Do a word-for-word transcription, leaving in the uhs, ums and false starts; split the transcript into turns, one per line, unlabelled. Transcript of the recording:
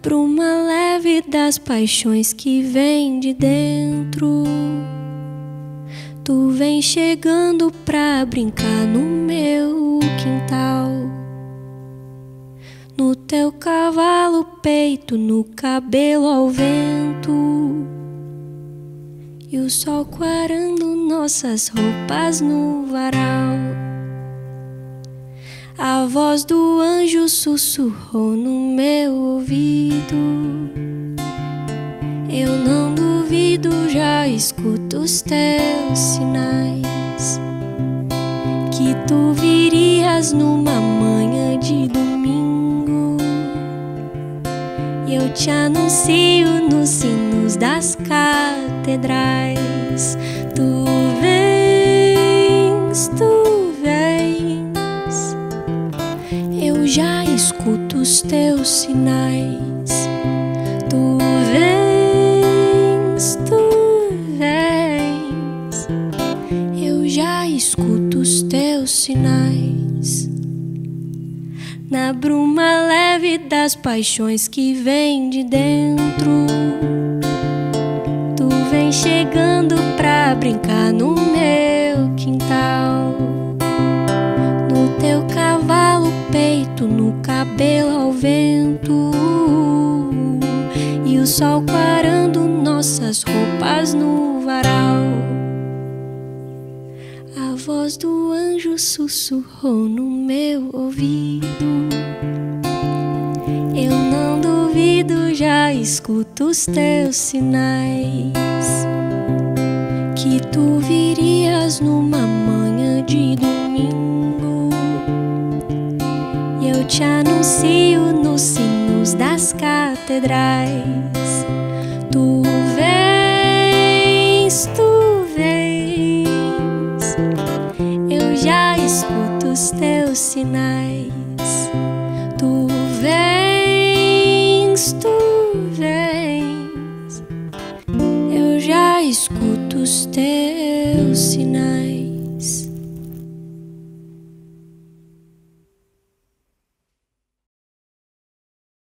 bruma leve das paixões que vem de dentro, tu vem chegando pra brincar no meu quintal. No teu cavalo peito, no cabelo ao vento, e o sol quarando nossas roupas no varal. A voz do anjo sussurrou no meu ouvido, eu não duvido, já escuto os teus sinais, que tu virias numa manhã de domingo, e eu te anuncio nos sinos das catedrais. Tu vens, tu vens, eu já escuto os teus sinais. Tu vens, tu vens, eu já escuto os teus sinais. Na bruma leve das paixões que vem de dentro, tu vem chegando pra brincar no meu quintal. No teu cavalo peito, no cabelo ao vento, e o sol quarando nossas roupas no varal. A voz do anjo sussurrou no meu ouvido, eu não duvido, já escuto os teus sinais, que tu virias numa manhã de domingo, e eu te anuncio nos sinos das catedrais. Tu vens, tu vens, eu já escuto os teus sinais. Tu vens, tu vens, eu já escuto os teus sinais.